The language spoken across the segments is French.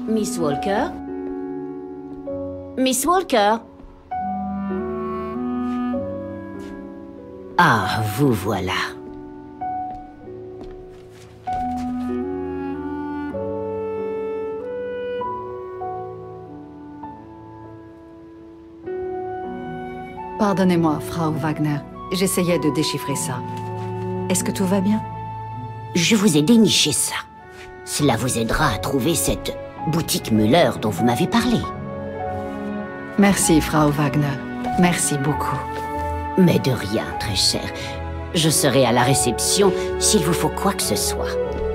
Miss Walker? Miss Walker? Ah, vous voilà. Pardonnez-moi, Frau Wagner. J'essayais de déchiffrer ça. Est-ce que tout va bien? Je vous ai déniché ça. Cela vous aidera à trouver cette boutique Müller dont vous m'avez parlé. Merci, Frau Wagner. Merci beaucoup. Mais de rien, très cher. Je serai à la réception s'il vous faut quoi que ce soit.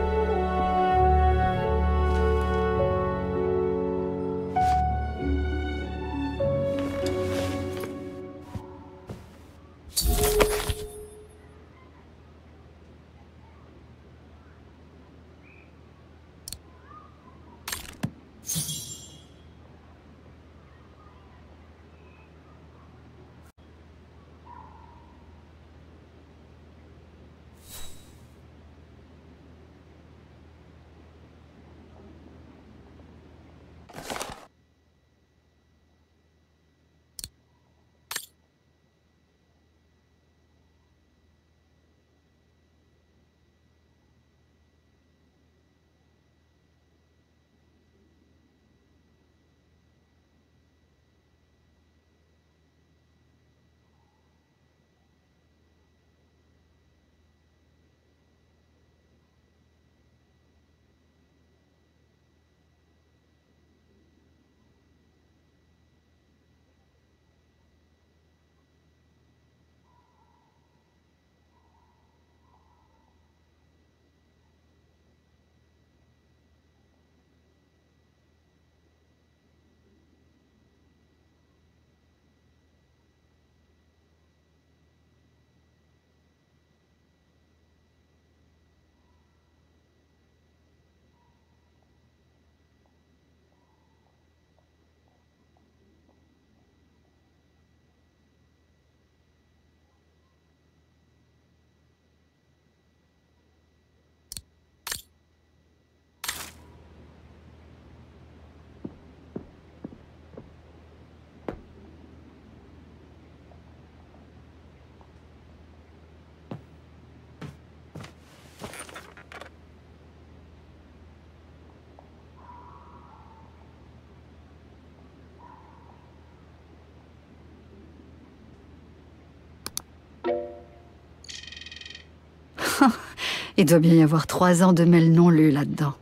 Il doit bien y avoir 3 ans de mails non lus là-dedans.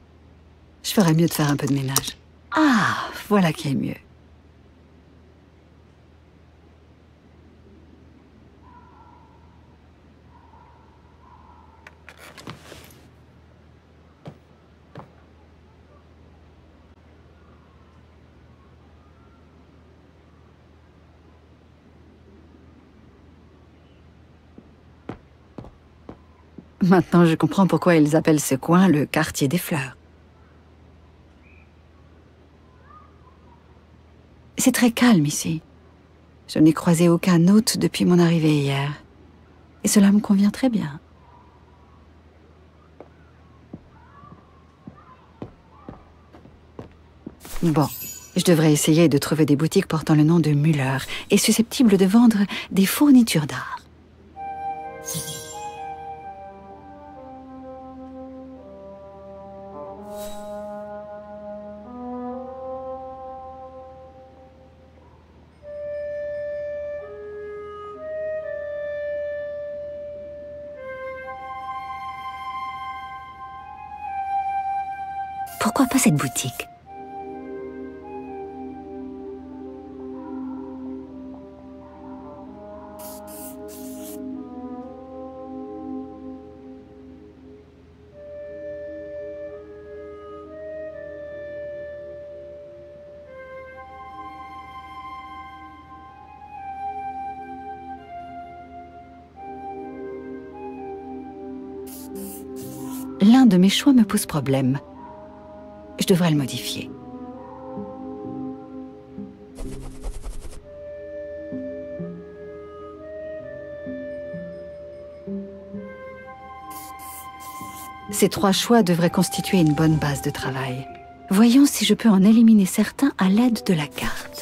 Je ferais mieux de faire un peu de ménage. Ah, voilà qui est mieux. Maintenant, je comprends pourquoi ils appellent ce coin le quartier des fleurs. C'est très calme ici. Je n'ai croisé aucun hôte depuis mon arrivée hier. Et cela me convient très bien. Bon, je devrais essayer de trouver des boutiques portant le nom de Müller et susceptibles de vendre des fournitures d'art. Pourquoi pas cette boutique? L'un de mes choix me pose problème. Je devrais le modifier. Ces 3 choix devraient constituer une bonne base de travail. Voyons si je peux en éliminer certains à l'aide de la carte.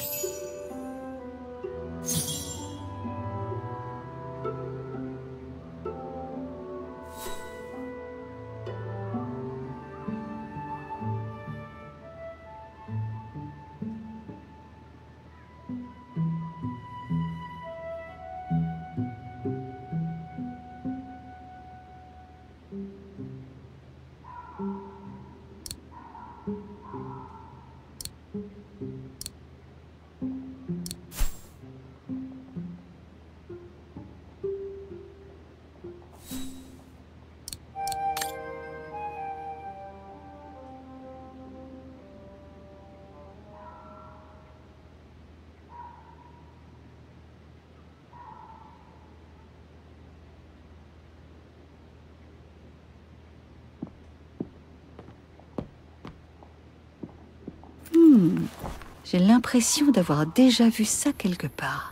J'ai l'impression d'avoir déjà vu ça quelque part.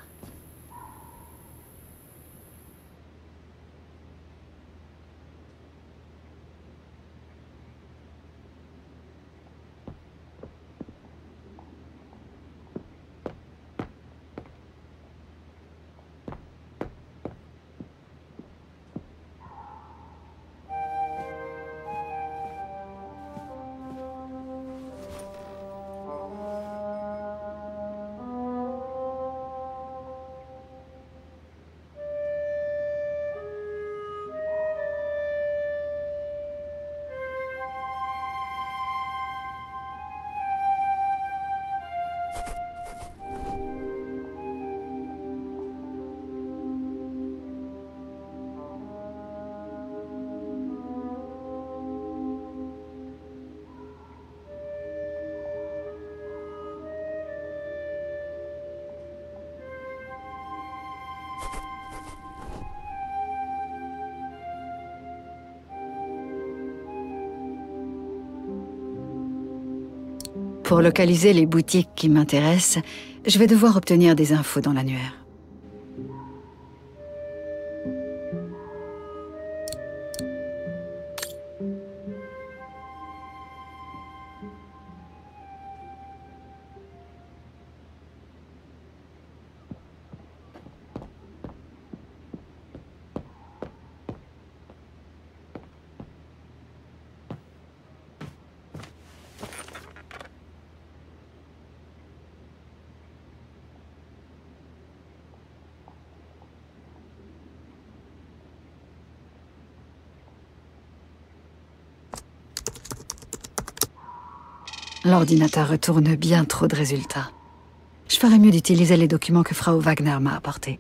Pour localiser les boutiques qui m'intéressent, je vais devoir obtenir des infos dans l'annuaire. L'ordinateur retourne bien trop de résultats. Je ferais mieux d'utiliser les documents que Frau Wagner m'a apportés.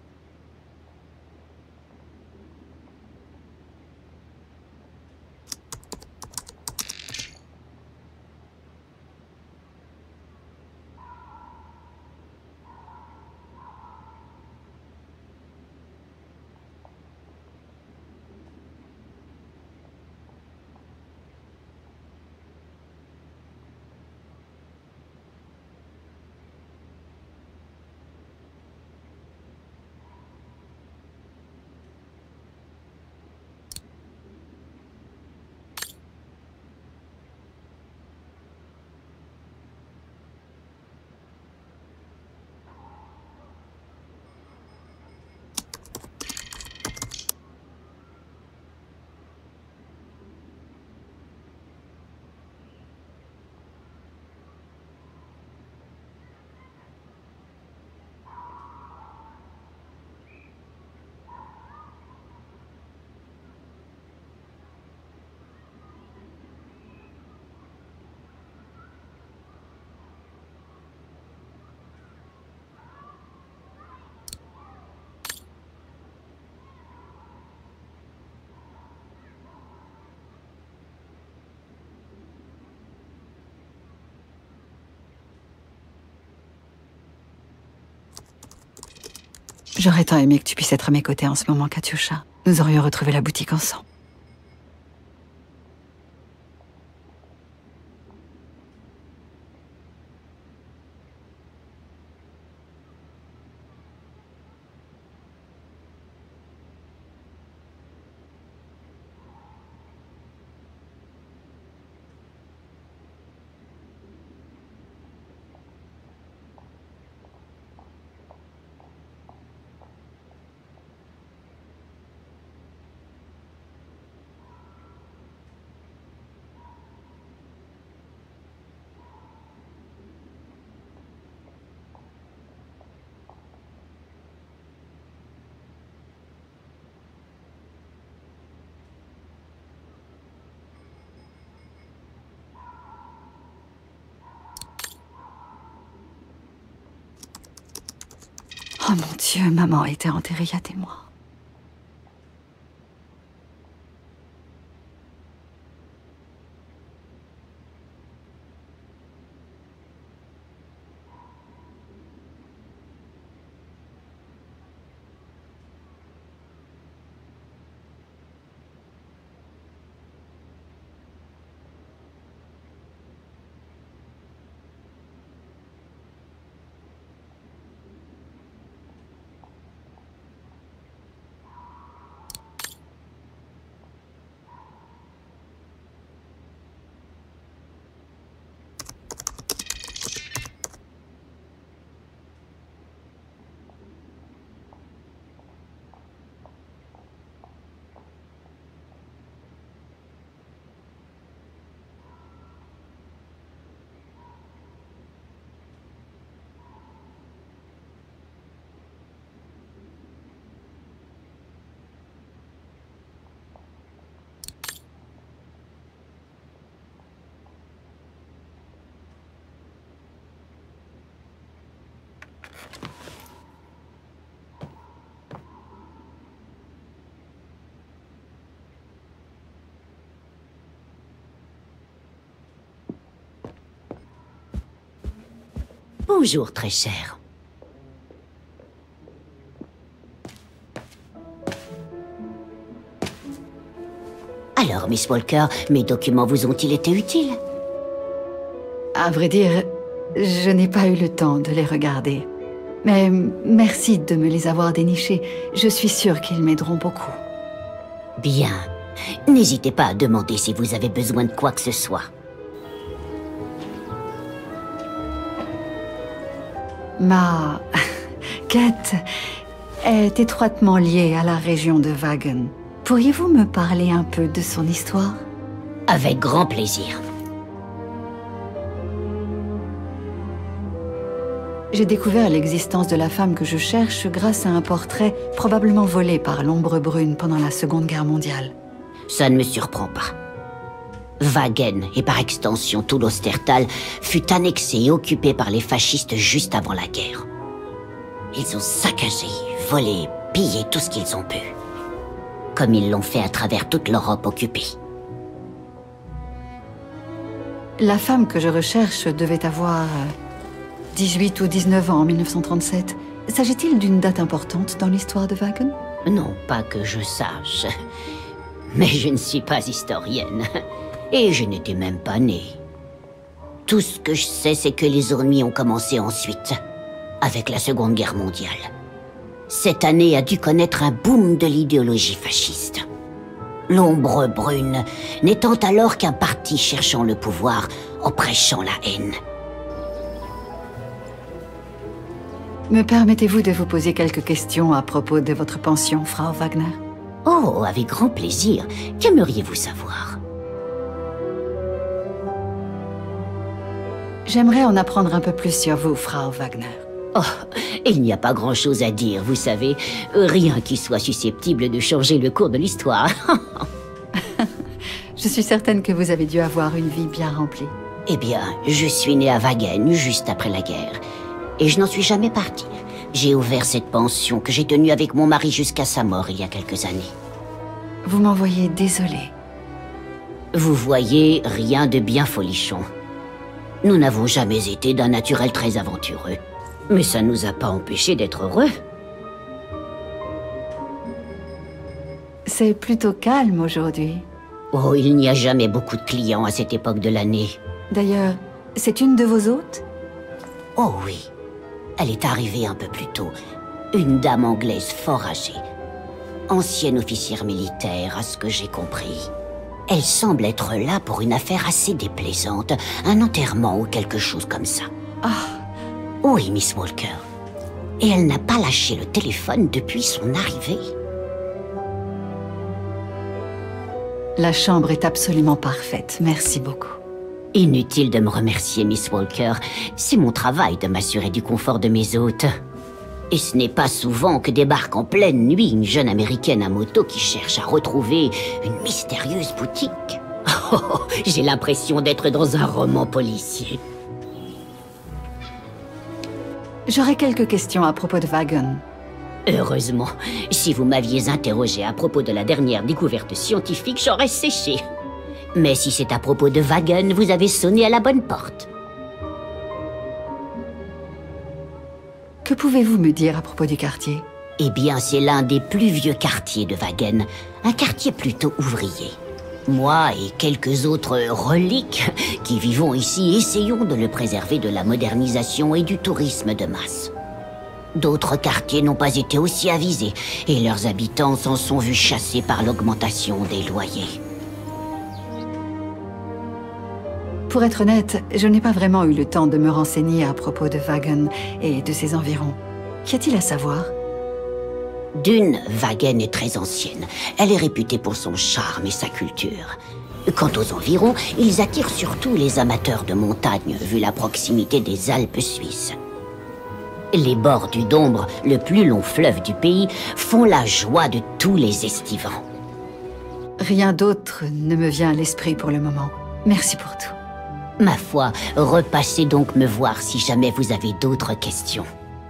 J'aurais tant aimé que tu puisses être à mes côtés en ce moment, Katiusha. Nous aurions retrouvé la boutique ensemble. Oh mon Dieu, maman a été enterrée il y a des mois. Bonjour, très cher. Alors, Miss Walker, mes documents vous ont-ils été utiles? À vrai dire, je n'ai pas eu le temps de les regarder. Mais merci de me les avoir dénichés. Je suis sûre qu'ils m'aideront beaucoup. Bien. N'hésitez pas à demander si vous avez besoin de quoi que ce soit. Ma quête est étroitement liée à la région de Wagen. Pourriez-vous me parler un peu de son histoire? Avec grand plaisir. J'ai découvert l'existence de la femme que je cherche grâce à un portrait probablement volé par l'Ombre Brune pendant la Seconde Guerre mondiale. Ça ne me surprend pas. Wagen, et par extension tout l'Ostertal, fut annexé et occupé par les fascistes juste avant la guerre. Ils ont saccagé, volé, pillé tout ce qu'ils ont pu. Comme ils l'ont fait à travers toute l'Europe occupée. La femme que je recherche devait avoir 18 ou 19 ans en 1937. S'agit-il d'une date importante dans l'histoire de Wagen? Non, pas que je sache. Mais je ne suis pas historienne. Et je n'étais même pas née. Tout ce que je sais, c'est que les ennemis ont commencé ensuite, avec la Seconde Guerre mondiale. Cette année a dû connaître un boom de l'idéologie fasciste. L'Ombre Brune n'étant alors qu'un parti cherchant le pouvoir en prêchant la haine. Me permettez-vous de vous poser quelques questions à propos de votre pension, Frau Wagner? Oh, avec grand plaisir. Qu'aimeriez-vous savoir? J'aimerais en apprendre un peu plus sur vous, Frau Wagner. Oh, il n'y a pas grand-chose à dire, vous savez. Rien qui soit susceptible de changer le cours de l'histoire. Je suis certaine que vous avez dû avoir une vie bien remplie. Eh bien, je suis née à Wagen, juste après la guerre. Et je n'en suis jamais partie. J'ai ouvert cette pension que j'ai tenue avec mon mari jusqu'à sa mort il y a quelques années. Vous m'en voyez désolée. Vous voyez, rien de bien folichon. Nous n'avons jamais été d'un naturel très aventureux. Mais ça ne nous a pas empêchés d'être heureux. C'est plutôt calme aujourd'hui. Oh, il n'y a jamais beaucoup de clients à cette époque de l'année. D'ailleurs, c'est une de vos hôtes? Oh oui. Elle est arrivée un peu plus tôt. Une dame anglaise fort âgée. Ancienne officière militaire, à ce que j'ai compris. Elle semble être là pour une affaire assez déplaisante. Un enterrement ou quelque chose comme ça. Ah. Oui, Miss Walker. Et elle n'a pas lâché le téléphone depuis son arrivée. La chambre est absolument parfaite. Merci beaucoup. Inutile de me remercier, Miss Walker. C'est mon travail de m'assurer du confort de mes hôtes. Et ce n'est pas souvent que débarque en pleine nuit une jeune américaine à moto qui cherche à retrouver une mystérieuse boutique. Oh, j'ai l'impression d'être dans un roman policier. J'aurais quelques questions à propos de Wagon. Heureusement, si vous m'aviez interrogé à propos de la dernière découverte scientifique, j'aurais séché. Mais si c'est à propos de Wagon, vous avez sonné à la bonne porte. Que pouvez-vous me dire à propos du quartier? Eh bien, c'est l'un des plus vieux quartiers de Wagon, un quartier plutôt ouvrier. Moi et quelques autres reliques qui vivons ici essayons de le préserver de la modernisation et du tourisme de masse. D'autres quartiers n'ont pas été aussi avisés et leurs habitants s'en sont vus chassés par l'augmentation des loyers. Pour être honnête, je n'ai pas vraiment eu le temps de me renseigner à propos de Wagon et de ses environs. Qu'y a-t-il à savoir? D'une, Wagon est très ancienne. Elle est réputée pour son charme et sa culture. Quant aux environs, ils attirent surtout les amateurs de montagne, vu la proximité des Alpes suisses. Les bords du Dombre, le plus long fleuve du pays, font la joie de tous les estivants. Rien d'autre ne me vient à l'esprit pour le moment. Merci pour tout. Ma foi, repassez donc me voir si jamais vous avez d'autres questions.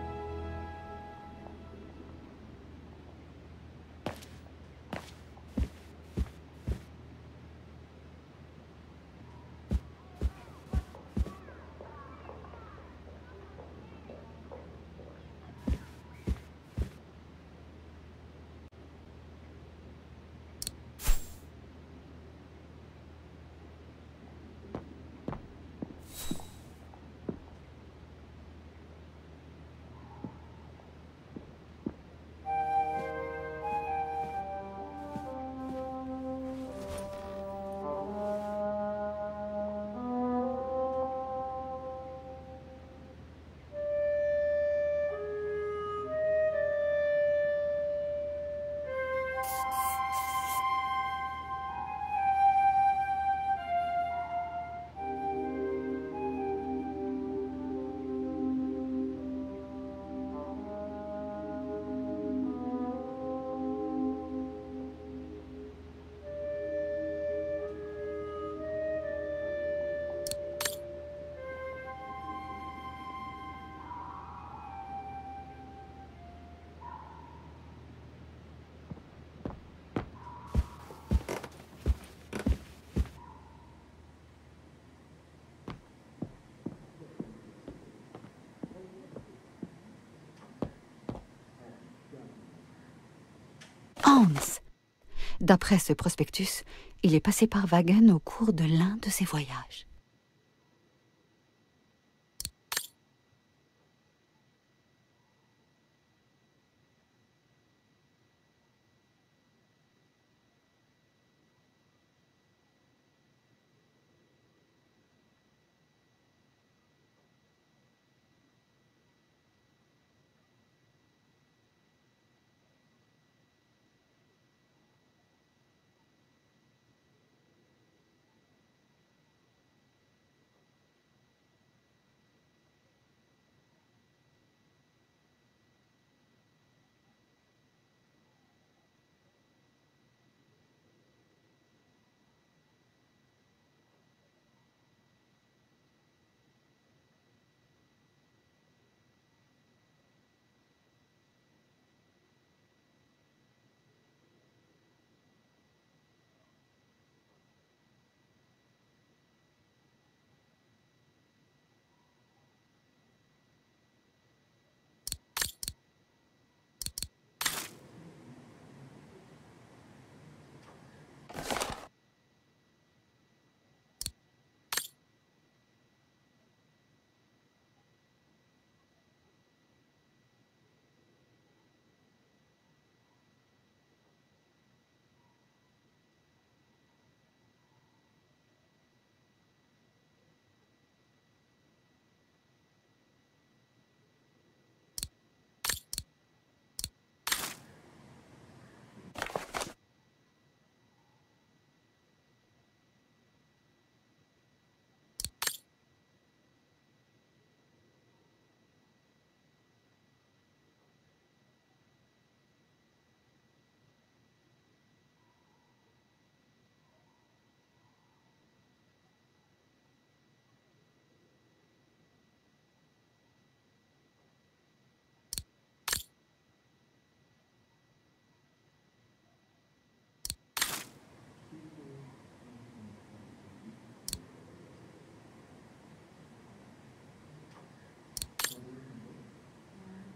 Hans! D'après ce prospectus, il est passé par Wagon au cours de l'un de ses voyages.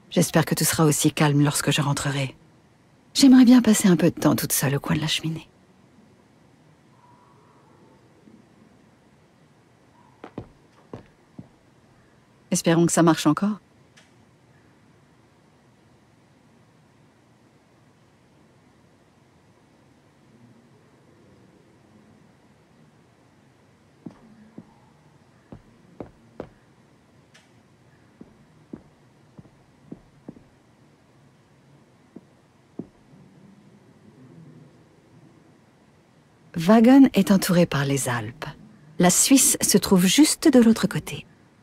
J'espère que tout sera aussi calme lorsque je rentrerai. J'aimerais bien passer un peu de temps toute seule au coin de la cheminée. Espérons que ça marche encore. Wagen est entouré par les Alpes. La Suisse se trouve juste de l'autre côté.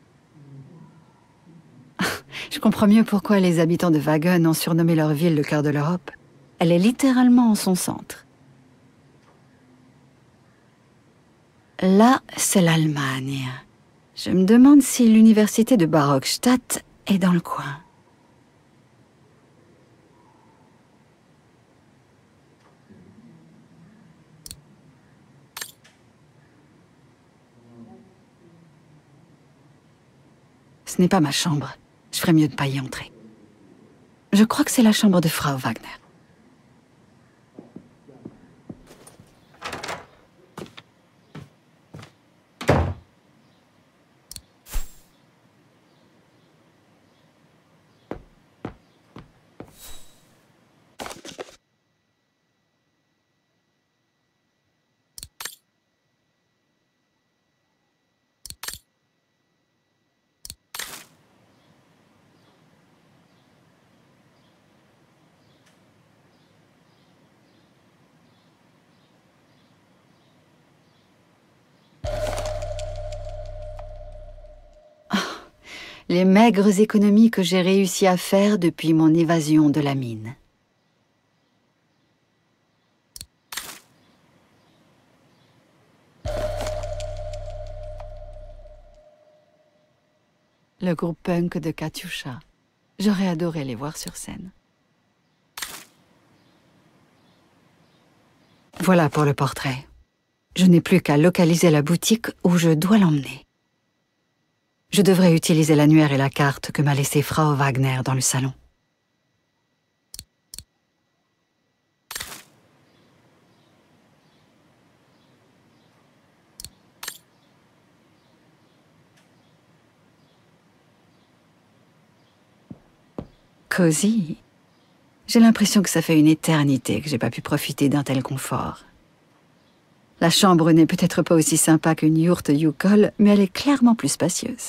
Je comprends mieux pourquoi les habitants de Wagen ont surnommé leur ville le cœur de l'Europe. Elle est littéralement en son centre. Là, c'est l'Allemagne. Je me demande si l'université de Barockstadt est dans le coin. Ce n'est pas ma chambre. Je ferais mieux de ne pas y entrer. Je crois que c'est la chambre de Frau Wagner. Les maigres économies que j'ai réussi à faire depuis mon évasion de la mine. Le groupe punk de Katyusha. J'aurais adoré les voir sur scène. Voilà pour le portrait. Je n'ai plus qu'à localiser la boutique où je dois l'emmener. Je devrais utiliser l'annuaire et la carte que m'a laissé Frau Wagner dans le salon. Cosy. J'ai l'impression que ça fait une éternité que j'ai pas pu profiter d'un tel confort. La chambre n'est peut-être pas aussi sympa qu'une yourte Yukol, mais elle est clairement plus spacieuse.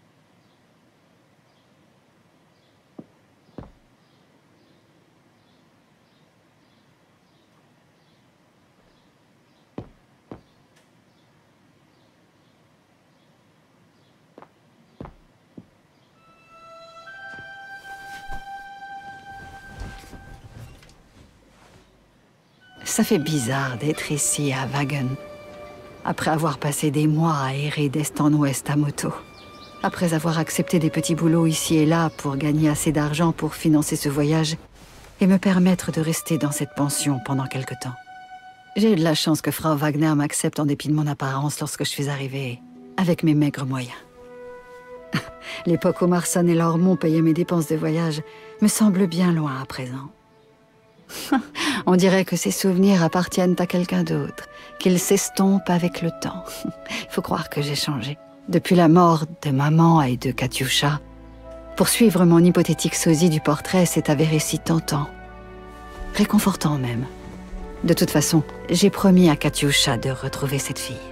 Ça fait bizarre d'être ici à Wagen, après avoir passé des mois à errer d'est en ouest à moto. Après avoir accepté des petits boulots ici et là pour gagner assez d'argent pour financer ce voyage et me permettre de rester dans cette pension pendant quelque temps. J'ai eu de la chance que Frau Wagner m'accepte en dépit de mon apparence lorsque je suis arrivée, avec mes maigres moyens. L'époque où Marson et Lormont payaient mes dépenses de voyage me semble bien loin à présent. On dirait que ces souvenirs appartiennent à quelqu'un d'autre, qu'ils s'estompent avec le temps. Il faut croire que j'ai changé. Depuis la mort de maman et de Katyusha, poursuivre mon hypothétique sosie du portrait s'est avéré si tentant. Réconfortant même. De toute façon, j'ai promis à Katyusha de retrouver cette fille.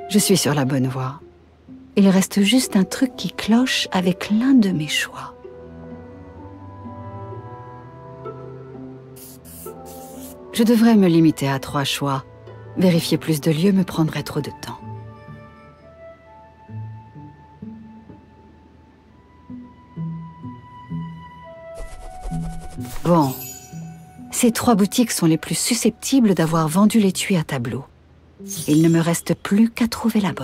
Je suis sur la bonne voie. Il reste juste un truc qui cloche avec l'un de mes choix. Je devrais me limiter à 3 choix. Vérifier plus de lieux me prendrait trop de temps. Bon. Ces 3 boutiques sont les plus susceptibles d'avoir vendu l'étui à tableau. Il ne me reste plus qu'à trouver la bonne.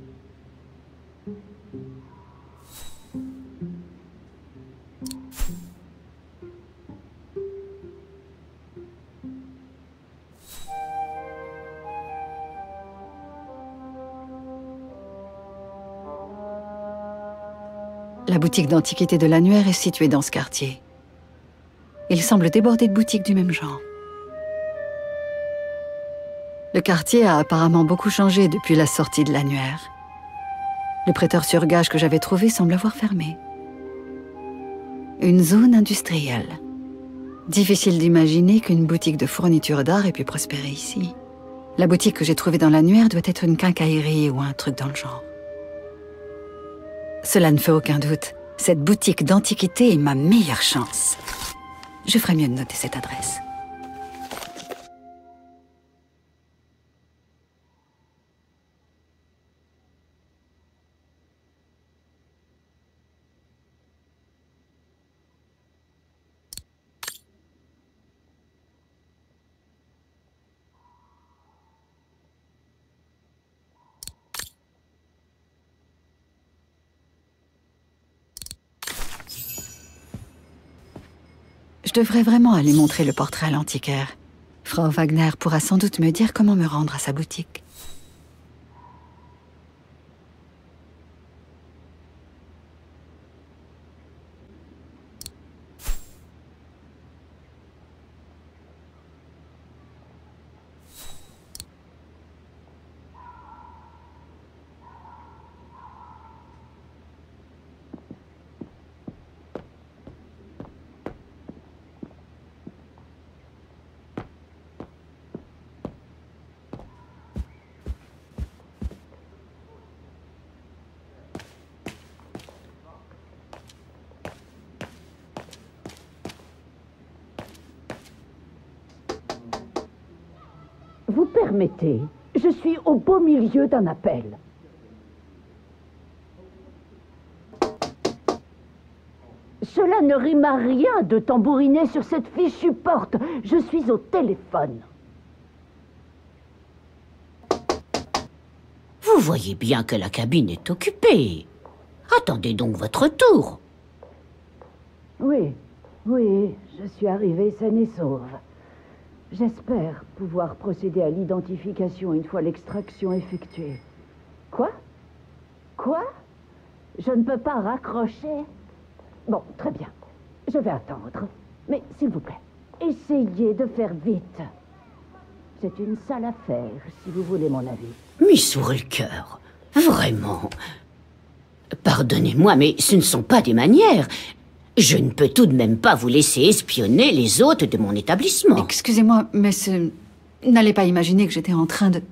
La boutique d'antiquité de l'Annuaire est située dans ce quartier. Il semble déborder de boutiques du même genre. Le quartier a apparemment beaucoup changé depuis la sortie de l'Annuaire. Le prêteur sur gage que j'avais trouvé semble avoir fermé. Une zone industrielle. Difficile d'imaginer qu'une boutique de fourniture d'art ait pu prospérer ici. La boutique que j'ai trouvée dans l'Annuaire doit être une quincaillerie ou un truc dans le genre. Cela ne fait aucun doute. Cette boutique d'antiquité est ma meilleure chance. Je ferais mieux de noter cette adresse. Je devrais vraiment aller montrer le portrait à l'antiquaire. Frau Wagner pourra sans doute me dire comment me rendre à sa boutique. Vous permettez, je suis au beau milieu d'un appel. Cela ne rime à rien de tambouriner sur cette fichue porte. Je suis au téléphone. Vous voyez bien que la cabine est occupée. Attendez donc votre tour. Oui, je suis arrivée saine et sauve. J'espère pouvoir procéder à l'identification une fois l'extraction effectuée. Quoi? Je ne peux pas raccrocher? Bon, très bien. Je vais attendre. Mais s'il vous plaît, essayez de faire vite. C'est une sale affaire, si vous voulez mon avis. Miss Walker, vraiment. Pardonnez-moi, mais ce ne sont pas des manières. Je ne peux tout de même pas vous laisser espionner les hôtes de mon établissement. Excusez-moi, mais n'allez pas imaginer que j'étais en train de...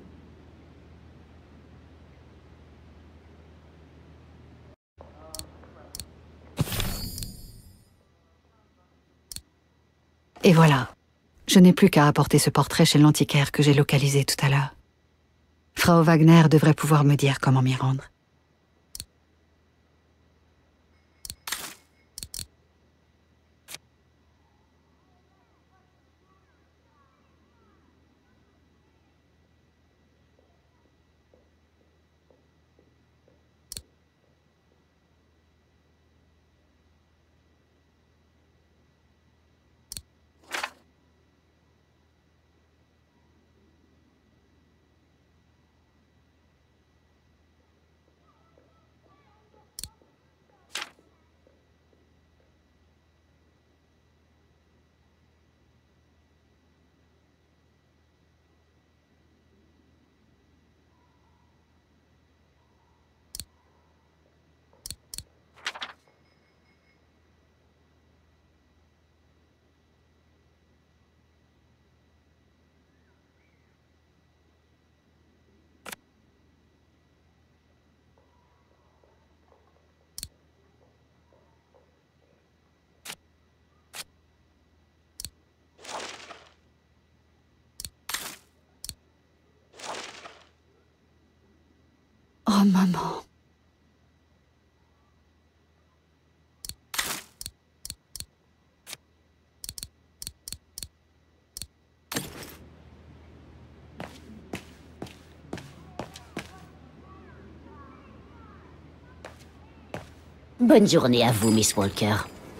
Et voilà. Je n'ai plus qu'à apporter ce portrait chez l'antiquaire que j'ai localisé tout à l'heure. Frau Wagner devrait pouvoir me dire comment m'y rendre. Oh, maman. Bonne journée à vous, Miss Walker.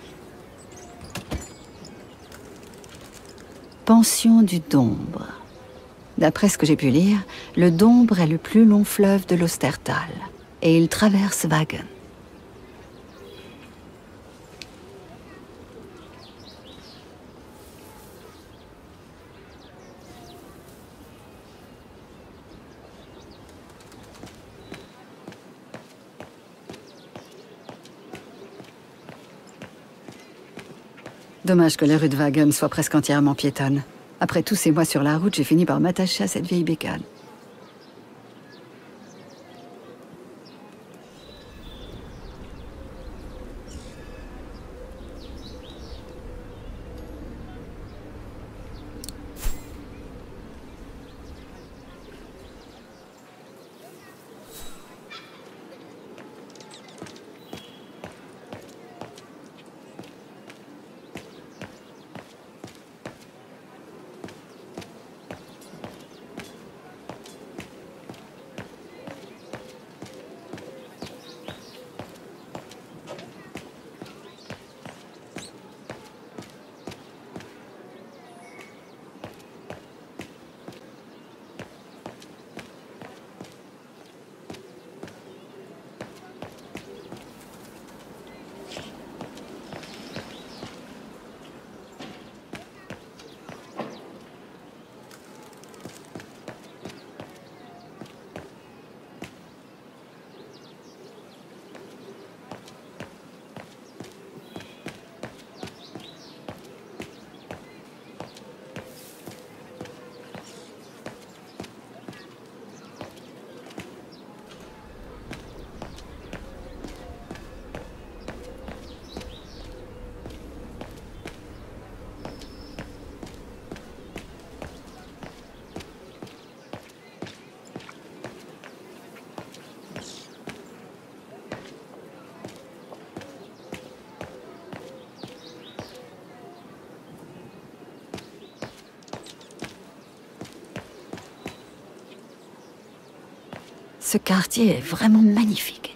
Pension du Dombre. D'après ce que j'ai pu lire, le Dombre est le plus long fleuve de l'Ostertal, et il traverse Wagen. Dommage que les rues de Wagen soient presque entièrement piétonnes. Après tous ces mois sur la route, j'ai fini par m'attacher à cette vieille bécane. Ce quartier est vraiment magnifique.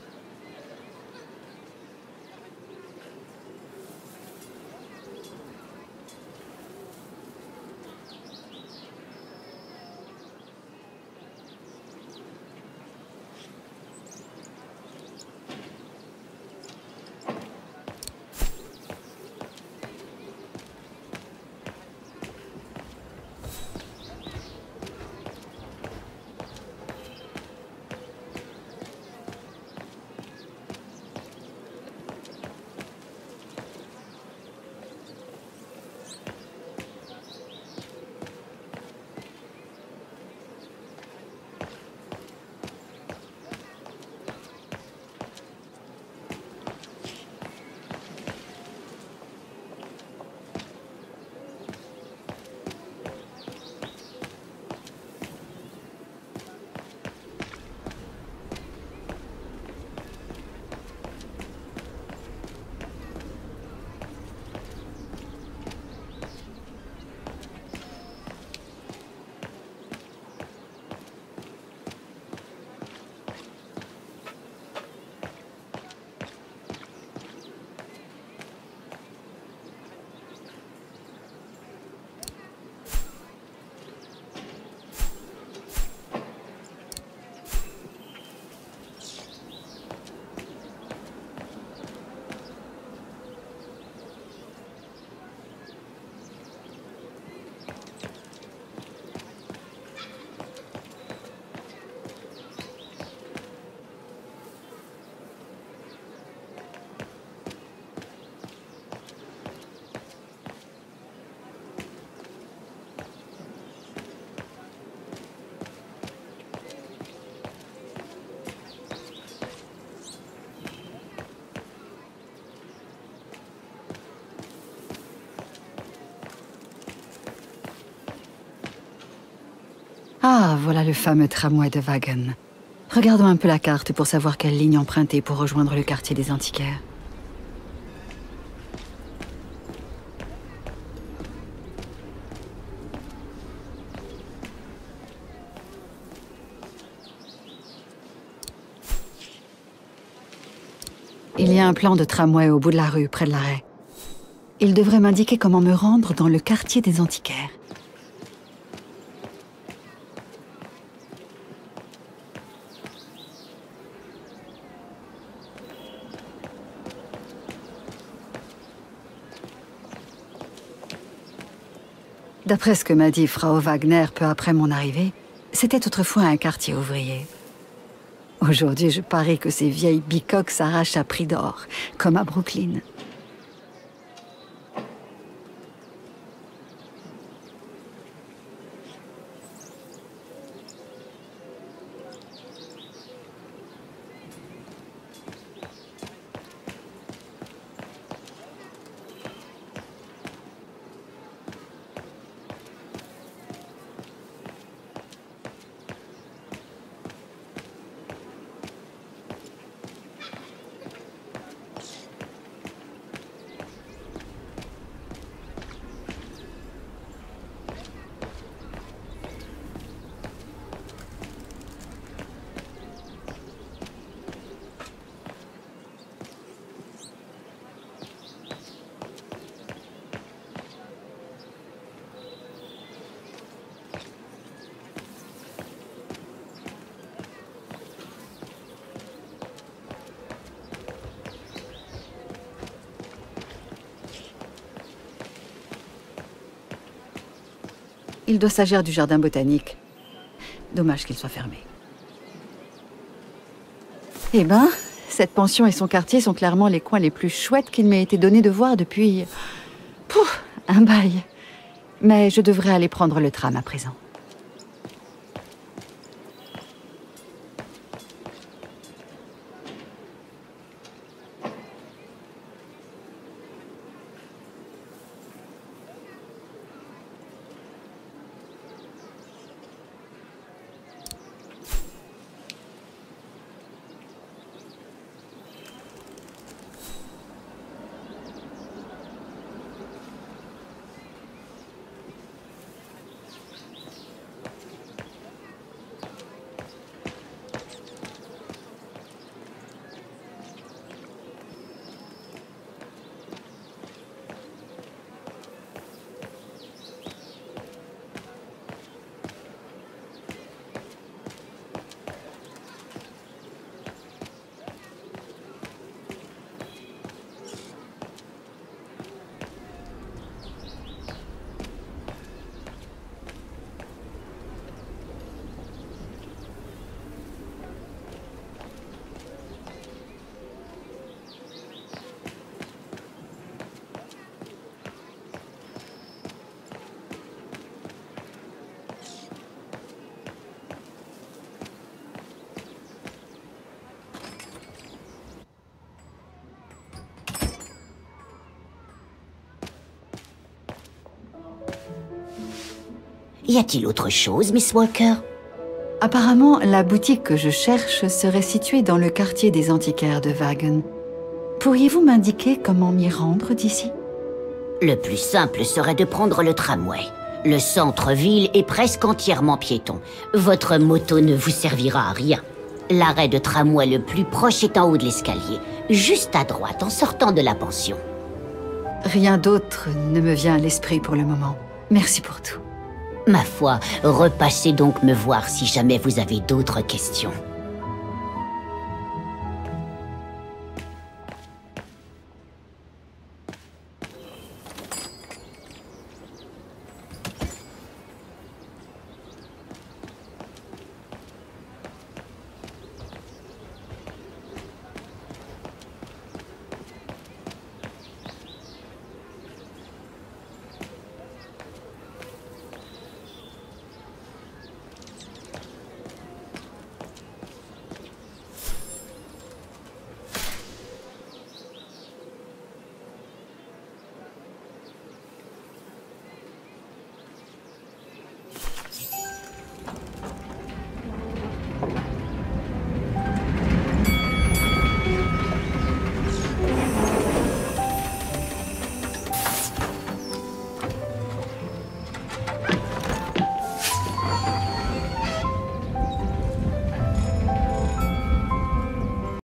Ah, voilà le fameux tramway de Wagen. Regardons un peu la carte pour savoir quelle ligne emprunter pour rejoindre le quartier des antiquaires. Il y a un plan de tramway au bout de la rue, près de l'arrêt. Il devrait m'indiquer comment me rendre dans le quartier des antiquaires. D'après ce que m'a dit Frau Wagner peu après mon arrivée, c'était autrefois un quartier ouvrier. Aujourd'hui, je parie que ces vieilles bicoques s'arrachent à prix d'or, comme à Brooklyn. Il doit s'agir du jardin botanique. Dommage qu'il soit fermé. Eh ben, cette pension et son quartier sont clairement les coins les plus chouettes qu'il m'ait été donné de voir depuis... Pouf, un bail. Mais je devrais aller prendre le tram à présent. Y a-t-il autre chose, Miss Walker? Apparemment, la boutique que je cherche serait située dans le quartier des antiquaires de Wagen. Pourriez-vous m'indiquer comment m'y rendre d'ici? Le plus simple serait de prendre le tramway. Le centre-ville est presque entièrement piéton. Votre moto ne vous servira à rien. L'arrêt de tramway le plus proche est en haut de l'escalier, juste à droite en sortant de la pension. Rien d'autre ne me vient à l'esprit pour le moment. Merci pour tout. Ma foi, repassez donc me voir si jamais vous avez d'autres questions.